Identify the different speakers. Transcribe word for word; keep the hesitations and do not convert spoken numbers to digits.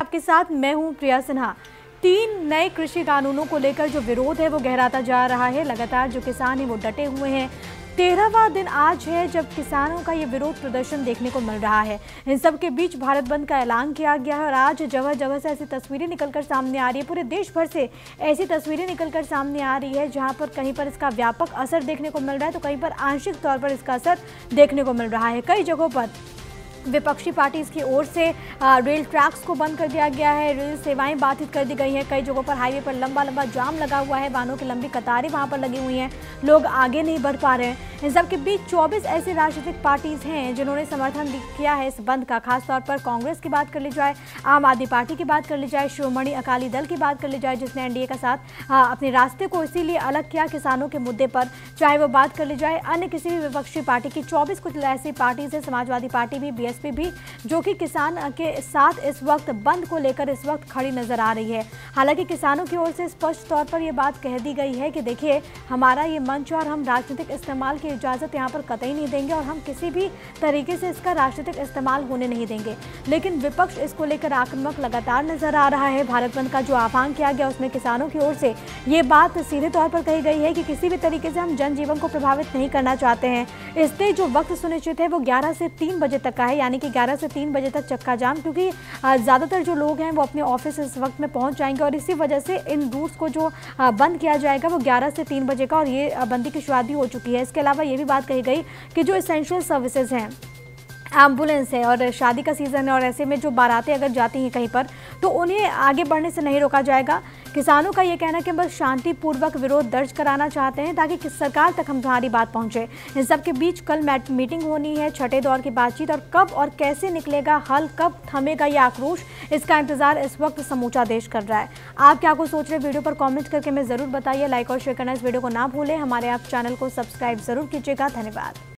Speaker 1: आपके साथ मैं हूं प्रिया सिन्हा। तीन नए कृषि कानूनों को लेकर जो विरोध है वो गहराता जा रहा है। लगातार जो किसान हैं वो डटे हुए हैं। तेरहवां दिन आज है जब किसानों का ये विरोध प्रदर्शन देखने को मिल रहा है। इन सब के बीच भारत बंद का ऐलान किया गया है और आज जगह जगह से ऐसी तस्वीरें निकलकर सामने आ रही है। पूरे देश भर से ऐसी तस्वीरें निकलकर सामने आ रही है जहां पर कहीं पर इसका व्यापक असर देखने को मिल रहा है तो कहीं पर आंशिक तौर पर इसका असर देखने को मिल रहा है। कई जगहों पर विपक्षी पार्टी की ओर से रेल ट्रैक्स को बंद कर दिया गया है, रेल सेवाएं बाधित कर दी गई हैं। कई जगहों पर हाईवे पर लंबा लंबा जाम लगा हुआ है, वाहनों की लंबी कतारें वहां पर लगी हुई हैं, लोग आगे नहीं बढ़ पा रहे हैं। इन सब के बीच चौबीस ऐसी राजनीतिक पार्टीज हैं जिन्होंने समर्थन किया है इस बंद का। खासतौर पर कांग्रेस की बात कर ली जाए, आम आदमी पार्टी की बात कर ली जाए, शिरोमणि अकाली दल की बात कर ली जाए जिसने एनडीए का साथ आ, अपने रास्ते को इसीलिए अलग किया किसानों के मुद्दे पर, चाहे वो बात कर ली जाए अन्य किसी भी विपक्षी पार्टी की। चौबीस कुछ ऐसी पार्टीज है, समाजवादी पार्टी भी, बीएसपी भी, जो कि किसान के साथ इस वक्त बंद को लेकर इस वक्त खड़ी नजर आ रही है। हालांकि किसानों की ओर से स्पष्ट तौर पर यह बात कह दी गई है कि देखिए हमारा ये मंच और हम राजनीतिक इस्तेमाल की इजाज़त यहाँ पर कतई नहीं देंगे और हम किसी भी तरीके से इसका राजनीतिक इस्तेमाल होने नहीं देंगे। लेकिन विपक्ष इसको लेकर आक्रामक लगातार नजर आ रहा है। भारत बंद का जो आह्वान किया गया उसमें किसानों की ओर से ये बात सीधे तौर पर कही गई है कि किसी भी तरीके से हम जनजीवन को प्रभावित नहीं करना चाहते हैं। इसलिए जो वक्त सुनिश्चित है वो ग्यारह से तीन बजे तक का है, यानी कि ग्यारह से तीन बजे तक चक्का जाम, क्योंकि ज़्यादातर जो लोग हैं वो अपने ऑफिस इस वक्त में पहुंच जाएंगे और इसी वजह से इन रूट्स को जो बंद किया जाएगा वो ग्यारह से तीन बजे का, और ये बंदी की शुरुआत भी हो चुकी है। इसके अलावा ये भी बात कही गई कि जो एसेंशियल सर्विसेज हैं, एम्बुलेंस है और शादी का सीज़न है और ऐसे में जो बारातें अगर जाती हैं कहीं पर तो उन्हें आगे बढ़ने से नहीं रोका जाएगा। किसानों का ये कहना है कि बस शांतिपूर्वक विरोध दर्ज कराना चाहते हैं ताकि सरकार तक हमारी बात पहुंचे। इन सब के बीच कल मीटिंग होनी है, छठे दौर की बातचीत, और कब और कैसे निकलेगा हल, कब थमेगा ये आक्रोश, इसका इंतजार इस वक्त समूचा देश कर रहा है। आप क्या कुछ सोच रहे, वीडियो पर कॉमेंट करके हमें ज़रूर बताइए। लाइक और शेयर करना इस वीडियो को ना भूलें। हमारे आप चैनल को सब्सक्राइब जरूर कीजिएगा। धन्यवाद।